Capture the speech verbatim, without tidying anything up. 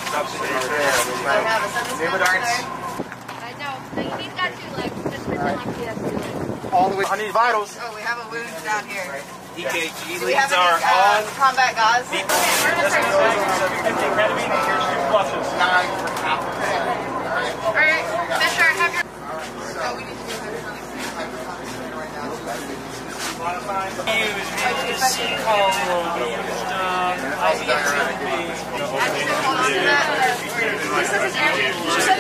have a sentence Name darts. I know. He's got two legs. Just pretend like he has two legs. All the way. I need vitals. Oh, we have a wound down here. E K G Do we have leads any are uh, on. combat gauze? Okay, we're gonna seven fifty ketamine, and here's two pluses. Nine for half. Alright, Fisher, have your... Oh, we need to do this really quick. Right now. Use the call used uh, I C M C B. Actually, hold on to that. She said